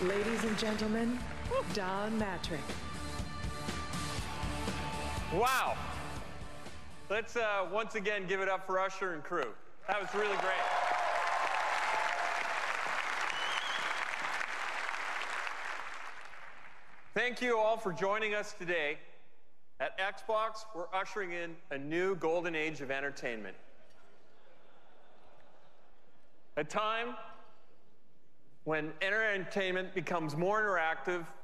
Ladies and gentlemen, Don Mattrick. Wow. Let's once again give it up for Usher and crew. That was really great. Thank you all for joining us today. At Xbox, we're ushering in a new golden age of entertainment. A time when entertainment becomes more interactive